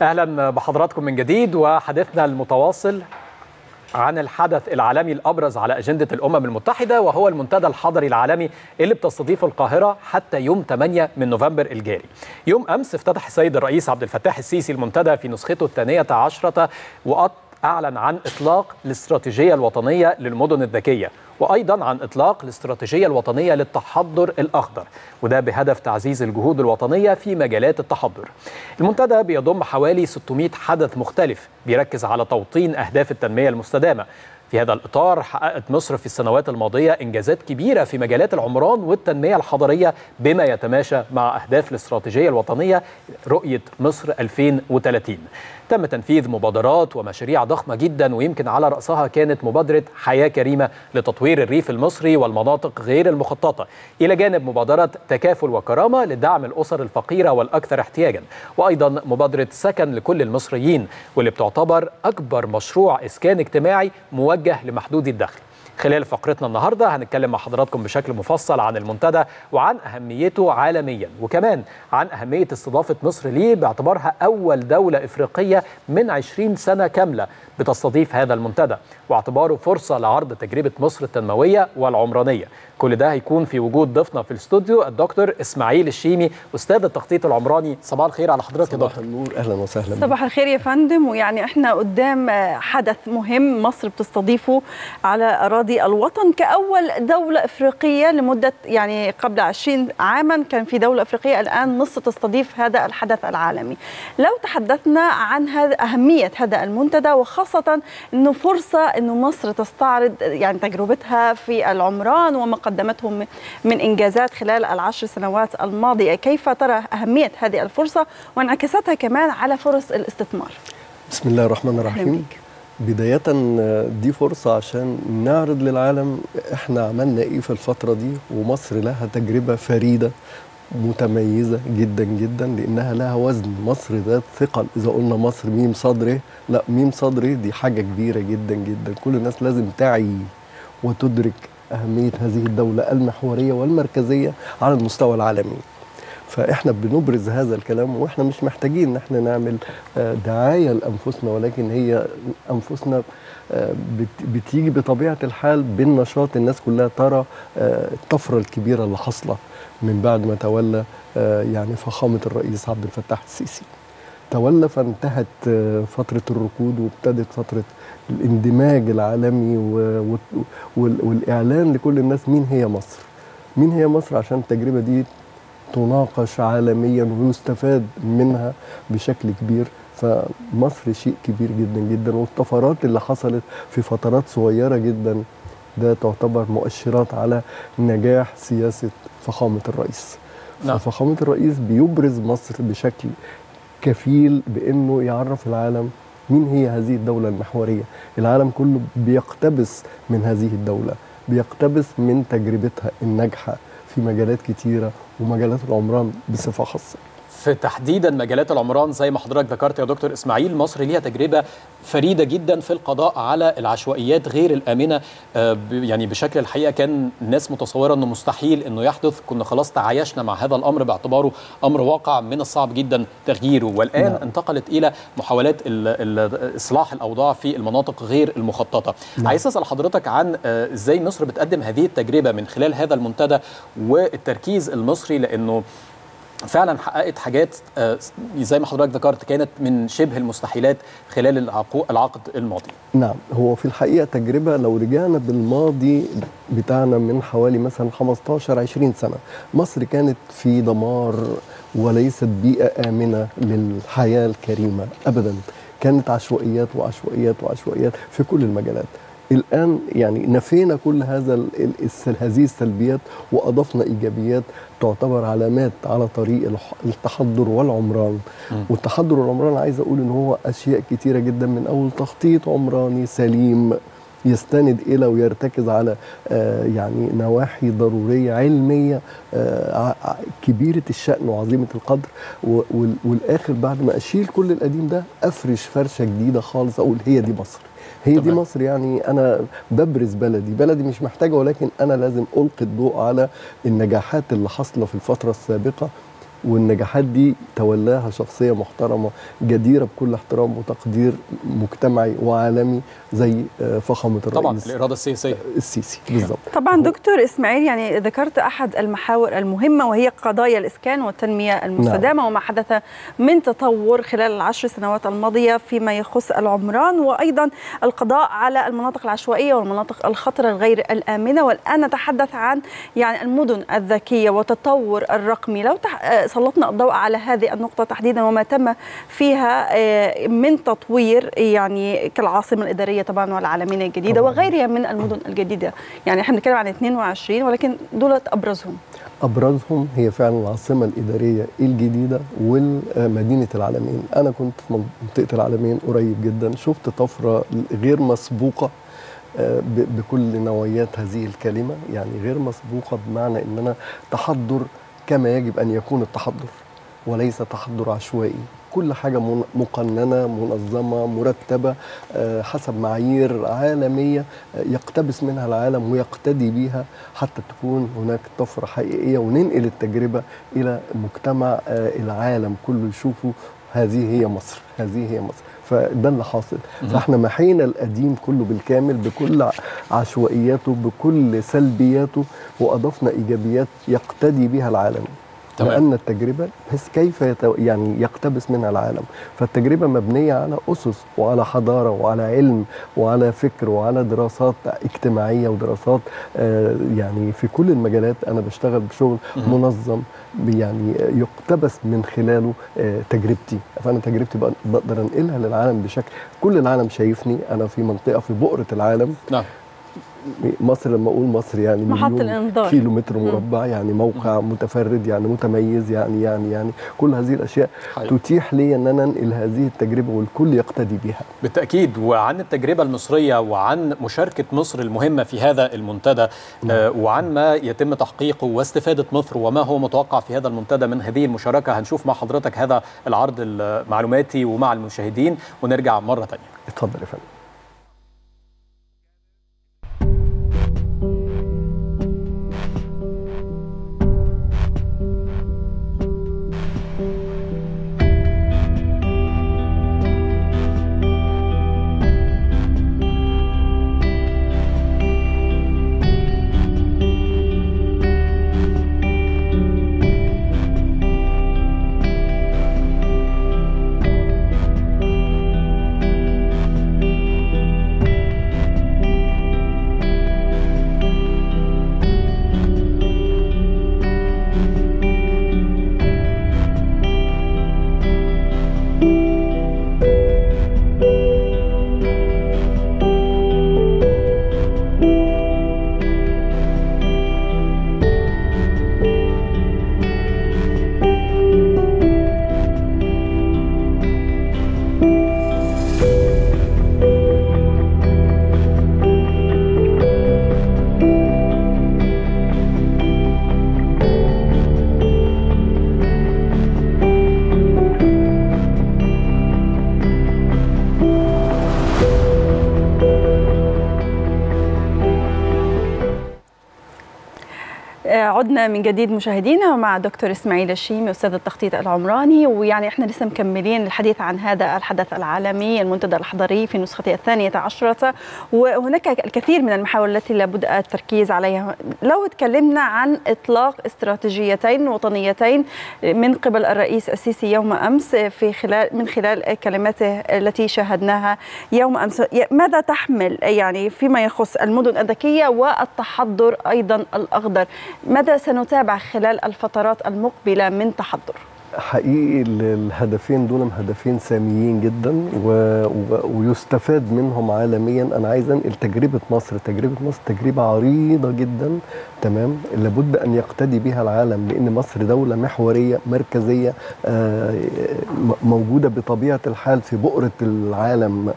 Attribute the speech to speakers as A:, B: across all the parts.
A: أهلا بحضراتكم من جديد، وحديثنا المتواصل عن الحدث العالمي الأبرز على أجندة الأمم المتحدة، وهو المنتدى الحضري العالمي اللي بتستضيفه القاهرة حتى يوم 8 من نوفمبر الجاري. يوم أمس افتتح السيد الرئيس عبد الفتاح السيسي المنتدى في نسخته 12 وأعلن عن إطلاق الاستراتيجية الوطنية للمدن الذكية، وأيضا عن إطلاق الاستراتيجية الوطنية للتحضر الأخضر، وده بهدف تعزيز الجهود الوطنية في مجالات التحضر. المنتدى بيضم حوالي 600 حدث مختلف بيركز على توطين أهداف التنمية المستدامة. في هذا الإطار حققت مصر في السنوات الماضية إنجازات كبيرة في مجالات العمران والتنمية الحضرية بما يتماشى مع أهداف الاستراتيجية الوطنية رؤية مصر 2030. تم تنفيذ مبادرات ومشاريع ضخمة جدا، ويمكن على رأسها كانت مبادرة حياة كريمة لتطوير الريف المصري والمناطق غير المخططة، إلى جانب مبادرة تكافل وكرامة لدعم الأسر الفقيرة والأكثر احتياجا، وأيضا مبادرة سكن لكل المصريين، واللي بتعتبر أكبر مشروع إسكان اجتماعي موجه لمحدودي الدخل. خلال فقرتنا النهارده هنتكلم مع حضراتكم بشكل مفصل عن المنتدى وعن أهميته عالميا، وكمان عن أهمية استضافة مصر ليه باعتبارها أول دولة إفريقية من 20 سنة كاملة بتستضيف هذا المنتدى، واعتباره فرصة لعرض تجربة مصر التنموية والعمرانية. كل ده هيكون في وجود ضيفنا في الاستوديو الدكتور إسماعيل الشيمي، أستاذ التخطيط العمراني. صباح الخير على حضرتك يا دكتور.
B: صباح النور، أهلا وسهلا.
C: صباح الخير يا فندم. ويعني احنا قدام حدث مهم مصر بتستضيفه على أراضي الوطن كأول دولة إفريقية لمدة يعني قبل 20 عاما كان في دولة إفريقية، الآن مصر تستضيف هذا الحدث العالمي. لو تحدثنا عن أهمية هذا المنتدى، وخاصة أنه فرصة أنه مصر تستعرض يعني تجربتها في العمران وما قدمته من إنجازات خلال ال10 سنوات الماضية، كيف ترى أهمية هذه الفرصة وانعكاساتها كمان على فرص الاستثمار؟
B: بسم الله الرحمن الرحيم. بداية دي فرصة عشان نعرض للعالم احنا عملنا ايه في الفترة دي، ومصر لها تجربة فريدة متميزة جدا جدا لأنها لها وزن. مصر ذات ثقل. إذا قلنا مصر ميم صدره، لا، ميم صدره دي حاجة كبيرة جدا جدا. كل الناس لازم تعي وتدرك أهمية هذه الدولة المحورية والمركزية على المستوى العالمي. فإحنا بنبرز هذا الكلام، وإحنا مش محتاجين إن إحنا نعمل دعاية لأنفسنا، ولكن هي أنفسنا بتيجي بطبيعة الحال بالنشاط. الناس كلها ترى الطفرة الكبيرة اللي حصلة من بعد ما تولى يعني فخامة الرئيس عبد الفتاح السيسي. تولى فانتهت فترة الركود وابتدت فترة الاندماج العالمي والإعلان لكل الناس مين هي مصر. مين هي مصر عشان التجربة دي تناقش عالميا ويستفاد منها بشكل كبير. فمصر شيء كبير جدا جدا، والطفرات اللي حصلت في فترات صغيرة جدا ده تعتبر مؤشرات على نجاح سياسة فخامة الرئيس. ففخامة الرئيس بيبرز مصر بشكل كفيل بأنه يعرف العالم مين هي هذه الدولة المحورية. العالم كله بيقتبس من هذه الدولة، بيقتبس من تجربتها الناجحة في مجالات كتيرة ومجالات العمران بصفة خاصة.
A: في تحديدا مجالات العمران زي ما حضرتك ذكرت يا دكتور إسماعيل، مصر ليها تجربة فريدة جدا في القضاء على العشوائيات غير الآمنة. يعني بشكل الحقيقة كان الناس متصورة أنه مستحيل أنه يحدث، كنا خلاص تعايشنا مع هذا الأمر باعتباره أمر واقع من الصعب جدا تغييره، والآن انتقلت إلى محاولات إصلاح الأوضاع في المناطق غير المخططة. عايز أسأل حضرتك عن إزاي مصر بتقدم هذه التجربة من خلال هذا المنتدى والتركيز المصري، لأنه فعلا حققت حاجات زي ما حضرتك ذكرت كانت من شبه المستحيلات خلال العقد الماضي.
B: نعم، هو في الحقيقة تجربة لو رجعنا بالماضي بتاعنا من حوالي مثلا 15-20 سنة، مصر كانت في دمار وليست بيئة آمنة للحياة الكريمة أبدا. كانت عشوائيات وعشوائيات وعشوائيات في كل المجالات. الآن يعني نفينا كل هذه السلبيات وأضفنا إيجابيات تعتبر علامات على طريق التحضر والعمران. والتحضر والعمران عايز أقول إن هو أشياء كتيرة جدا، من أول تخطيط عمراني سليم يستند إلى ويرتكز على يعني نواحي ضرورية علمية كبيرة الشأن وعظيمة القدر، والآخر بعد ما أشيل كل القديم ده أفرش فرشة جديدة خالص، أقول هي دي مصر. هي دي مصر. يعني أنا ببرز بلدي مش محتاجة، ولكن أنا لازم ألقي الضوء على النجاحات اللي حصلت في الفترة السابقة والنجاحات دي تولاها شخصية محترمة جديرة بكل احترام وتقدير مجتمعي وعالمي زي فخامة الرئيس
A: طبعا الإرادة السياسية
B: السيسي بالضبط.
C: طبعا دكتور إسماعيل، يعني ذكرت أحد المحاور المهمة وهي قضايا الإسكان والتنمية المستدامة. نعم. وما حدث من تطور خلال ال10 سنوات الماضية فيما يخص العمران، وأيضا القضاء على المناطق العشوائية والمناطق الخطرة الغير الآمنة. والآن نتحدث عن يعني المدن الذكية والتطور الرقمي. لو سلطنا الضوء على هذه النقطة تحديدا وما تم فيها من تطوير، يعني كالعاصمة الإدارية طبعا والعالمين الجديدة طبعا وغيرها من المدن الجديدة. يعني احنا بنتكلم عن 22 ولكن دولت أبرزهم هي فعلا العاصمة الإدارية الجديدة والمدينة العالمين. أنا كنت في منطقة العالمين قريب جدا، شفت طفرة غير مسبوقة بكل نوعيات هذه الكلمة، يعني غير مسبوقة بمعنى أننا تحضر كما يجب أن يكون التحضر وليس تحضر عشوائي. كل حاجة مقننة منظمة مرتبة حسب معايير عالمية يقتبس منها العالم ويقتدي بيها حتى تكون هناك طفرة حقيقية وننقل التجربة إلى مجتمع العالم كله يشوفوا هذه هي مصر، هذه هي مصر. فده اللي حاصل. فاحنا محينا القديم كله بالكامل بكل عشوائياته بكل سلبياته وأضفنا إيجابيات يقتدي بها العالم. تمام. لأن التجربة بحيث كيف يعني يقتبس منها العالم. فالتجربة مبنية على أسس وعلى حضارة وعلى علم وعلى فكر وعلى دراسات اجتماعية ودراسات يعني في كل المجالات. أنا بشتغل بشغل منظم يعني يقتبس من خلاله تجربتي. فأنا تجربتي بقدر أنقلها للعالم بشكل كل العالم شايفني. أنا في منطقة في بؤرة العالم. نعم. مصر لما اقول مصر يعني مليون كيلومتر مربع، يعني موقع متفرد، يعني متميز، يعني كل هذه الاشياء تتيح لي ان انا انقل هذه التجربه والكل يقتدي بها.
A: بالتاكيد. وعن التجربه المصريه وعن مشاركه مصر المهمه في هذا المنتدى وعن ما يتم تحقيقه واستفاده مصر وما هو متوقع في هذا المنتدى من هذه المشاركه، هنشوف مع حضرتك هذا العرض المعلوماتي ومع المشاهدين ونرجع مره ثانيه.
B: اتفضل يا فندم.
C: عدنا من جديد مشاهدينا مع دكتور إسماعيل الشيمي أستاذ التخطيط العمراني. ويعني احنا لسه مكملين الحديث عن هذا الحدث العالمي المنتدى الحضري في نسخته 12، وهناك الكثير من المحاور التي لابد التركيز عليها. لو تكلمنا عن إطلاق استراتيجيتين وطنيتين من قبل الرئيس السيسي يوم أمس من خلال كلماته التي شاهدناها يوم أمس، ماذا تحمل يعني فيما يخص المدن الذكية والتحضر أيضا الأخضر؟ ماذا سنتابع خلال الفترات المقبلة من تحضر؟
B: حقيقي الهدفين دول هدفين ساميين جدا ويستفاد منهم عالميا. انا عايز انقل تجربه مصر تجربه عريضه جدا، تمام، لابد ان يقتدي بها العالم، لان مصر دوله محوريه مركزيه موجوده بطبيعه الحال في بؤره العالم.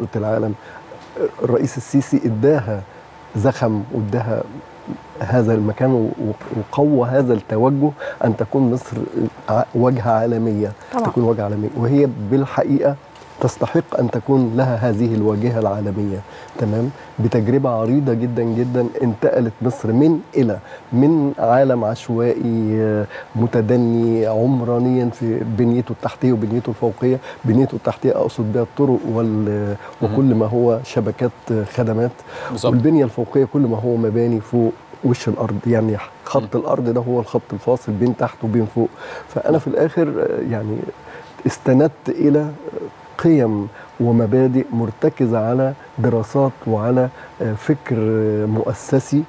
B: الرئيس السيسي اداها زخم واداها هذا المكان وقوى هذا التوجه أن تكون مصر وجهة عالمية طبعا. تكون وجهة عالمية، وهي بالحقيقة تستحق أن تكون لها هذه الواجهة العالمية. تمام. بتجربة عريضة جدا جدا انتقلت مصر من عالم عشوائي متدني عمرانيا في بنيته التحتية وبنيته الفوقية. بنيته التحتية أقصد بها الطرق وكل ما هو شبكات خدمات، والبنية الفوقية كل ما هو مباني فوق وش الأرض، يعني خط الأرض ده هو الخط الفاصل بين تحت وبين فوق. فأنا في الآخر يعني استندت إلى قيم ومبادئ مرتكزة على دراسات وعلى فكر مؤسسي.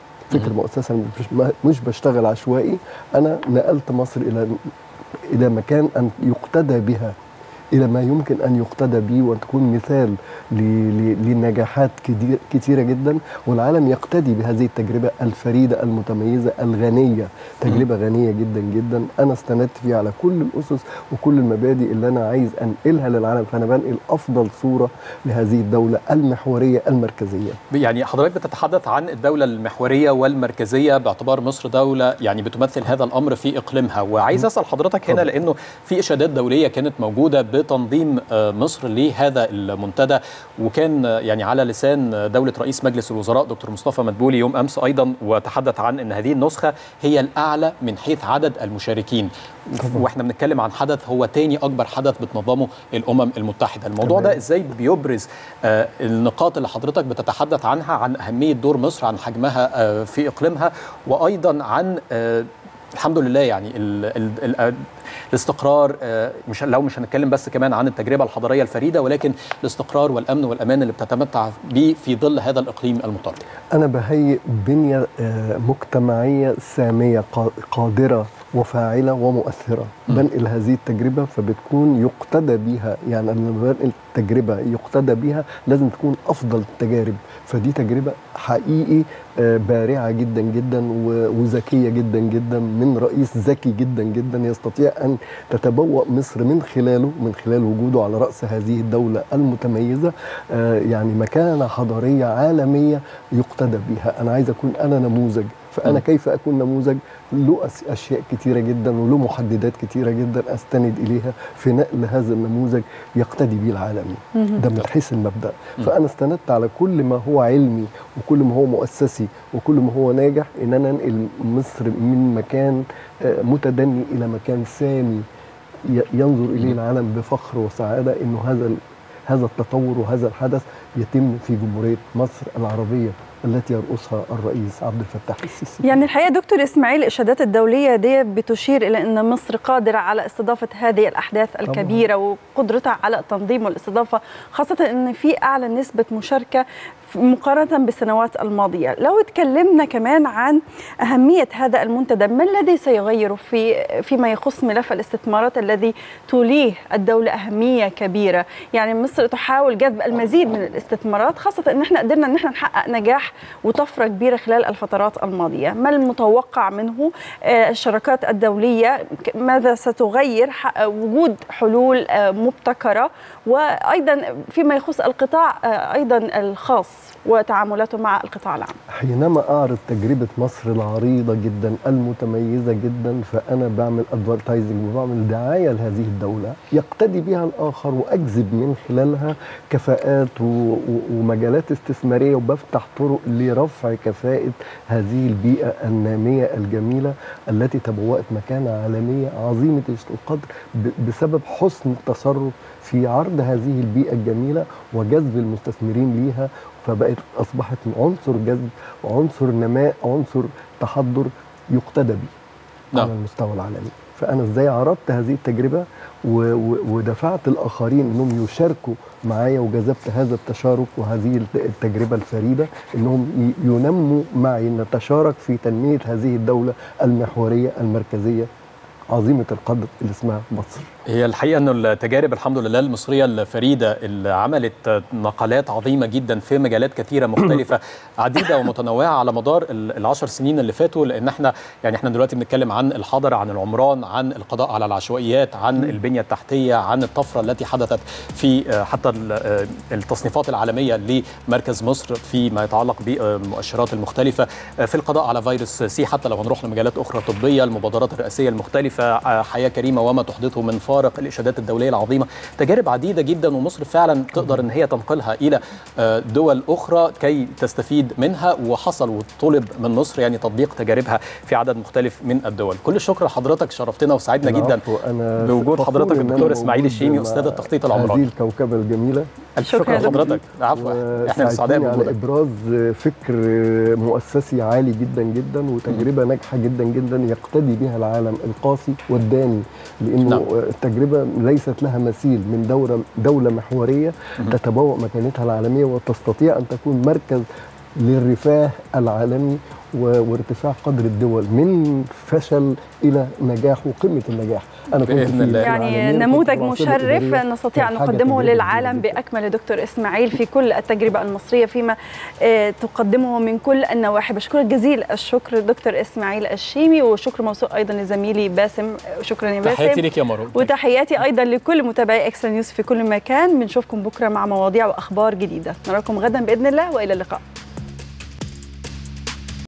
B: مش بشتغل عشوائي. أنا نقلت مصر إلى مكان أن يقتدى بها، إلى ما يمكن أن يقتدى به وتكون مثال لنجاحات كثيرة جدا، والعالم يقتدي بهذه التجربة الفريدة المتميزة الغنية. تجربة غنية جدا جدا أنا استندت فيها على كل الأسس وكل المبادئ اللي أنا عايز أنقلها للعالم، فأنا بنقل أفضل صورة لهذه الدولة المحورية المركزية.
A: يعني حضرتك بتتحدث عن الدولة المحورية والمركزية باعتبار مصر دولة يعني بتمثل هذا الأمر في إقليمها، وعايز أسأل حضرتك هنا لأنه في إشادات دولية كانت موجودة بتنظيم مصر لهذا المنتدى، وكان يعني على لسان دولة رئيس مجلس الوزراء دكتور مصطفى مدبولي يوم أمس أيضا، وتحدث عن أن هذه النسخة هي الأعلى من حيث عدد المشاركين. وإحنا بنتكلم عن حدث هو تاني أكبر حدث بتنظمه الأمم المتحدة. الموضوع ده إزاي بيبرز النقاط اللي حضرتك بتتحدث عنها، عن أهمية دور مصر، عن حجمها في إقليمها، وأيضا عن الحمد لله يعني الاستقرار، مش هنتكلم بس كمان عن التجربة الحضارية الفريدة، ولكن الاستقرار والأمن والأمان اللي بتتمتع به في ظل هذا الإقليم المضطرب.
B: أنا بهيئ بنية مجتمعية سامية قادرة وفاعلة ومؤثرة. بنقل هذه التجربة فبتكون يقتدى بها، يعني لما بنقل تجربة يقتدى بها لازم تكون أفضل التجارب. فدي تجربة حقيقي بارعة جدا جدا وذكية جدا جدا من رئيس ذكي جدا جدا يستطيع أن تتبوأ مصر من خلال وجوده على رأس هذه الدولة المتميزة يعني مكانة حضارية عالمية يقتدى بها. أنا عايز أكون أنا نموذج، فأنا كيف أكون نموذج؟ له أشياء كتيرة جدا وله محددات كتيرة جدا أستند إليها في نقل هذا النموذج يقتدي به العالم. ده من حيث المبدأ. فأنا استندت على كل ما هو علمي وكل ما هو مؤسسي وكل ما هو ناجح، إن أنا أنقل مصر من مكان متدني إلى مكان سامي ينظر إليه العالم بفخر وسعادة، إنه هذا التطور وهذا الحدث يتم في جمهورية مصر العربية التي يرأسها الرئيس عبد الفتاح السيسي.
C: يعني الحقيقة دكتور إسماعيل، الإشادات الدولية دي بتشير إلى أن مصر قادرة على استضافة هذه الأحداث الكبيرة وقدرتها على التنظيم والاستضافة، خاصة أن في أعلى نسبة مشاركة مقارنة بالسنوات الماضية. لو تكلمنا كمان عن أهمية هذا المنتدى، ما الذي سيغير فيما يخص ملف الاستثمارات الذي توليه الدولة أهمية كبيرة؟ يعني مصر تحاول جذب المزيد من الاستثمارات، خاصة أن احنا قدرنا أن احنا نحقق نجاح وطفرة كبيرة خلال الفترات الماضية. ما المتوقع منه؟ الشراكات الدولية ماذا ستغير؟ وجود حلول مبتكرة، وأيضا فيما يخص القطاع أيضا الخاص وتعاملاته مع القطاع العام.
B: حينما أعرض تجربة مصر العريضة جدا المتميزة جدا، فأنا بعمل ادفرتايزنج وبعمل دعاية لهذه الدولة يقتدي بها الآخر، وأجذب من خلالها كفاءات ومجالات استثمارية، وبفتح طرق لرفع كفاءة هذه البيئة النامية الجميلة التي تبوأت مكانة عالمية عظيمة القدر بسبب حسن التصرف في عرض هذه البيئة الجميلة وجذب المستثمرين ليها. أصبحت عنصر جذب وعنصر نماء، عنصر تحضر يقتدى به على المستوى العالمي. فأنا إزاي عرضت هذه التجربة ودفعت الآخرين أنهم يشاركوا معايا، وجذبت هذا التشارك وهذه التجربة الفريدة أنهم ينموا معي، نتشارك في تنمية هذه الدولة المحورية المركزية عظيمة القدر اللي اسمها مصر.
A: هي الحقيقة أن التجارب الحمد لله المصرية الفريدة اللي عملت نقلات عظيمة جدا في مجالات كثيرة مختلفة عديدة ومتنوعة على مدار ال10 سنين اللي فاتوا، لأن احنا دلوقتي بنتكلم عن الحضر، عن العمران، عن القضاء على العشوائيات، عن البنية التحتية، عن الطفرة التي حدثت في حتى التصنيفات العالمية لمركز مصر فيما يتعلق بالمؤشرات المختلفة، في القضاء على فيروس سي، حتى لو هنروح لمجالات أخرى طبية، المبادرات الرئاسية المختلفة، حياة كريمة وما تحدثه من فارق، الإشادات الدولية العظيمة، تجارب عديدة جدا، ومصر فعلا تقدر أن هي تنقلها إلى دول أخرى كي تستفيد منها، وحصل وطلب من مصر يعني تطبيق تجاربها في عدد مختلف من الدول. كل الشكر لحضرتك، شرفتنا وسعدنا جدا بوجود حضرتك الدكتور إسماعيل الشيمي أستاذ التخطيط العمراني.
B: هذه الكوكبة الجميلة.
A: شكرا لحضرتك. عفوا، احنا سعداء بوجودك.
B: على ابراز فكر مؤسسي عالي جدا جدا، وتجربه ناجحه جدا جدا يقتدي بها العالم القاسي والداني، لانه التجربه ليست لها مثيل من دوله محوريه تتبوأ مكانتها العالميه وتستطيع ان تكون مركز للرفاه العالمي وارتفاع قدر الدول من فشل الى نجاح وقمه النجاح.
A: انا كنت
C: يعني نموذج مشرف نستطيع ان نقدمه للعالم باكمل. دكتور اسماعيل، في كل التجربه المصريه فيما تقدمه من كل النواحي. بشكرك جزيل الشكر دكتور اسماعيل الشيمي، وشكر موصول ايضا لزميلي باسم. شكرا يا باسم.
A: تحياتي لك يا مروه،
C: وتحياتي ايضا لكل متابعي اكسترا نيوز في كل مكان. بنشوفكم بكره مع مواضيع واخبار جديده. نراكم غدا باذن الله، والى اللقاء.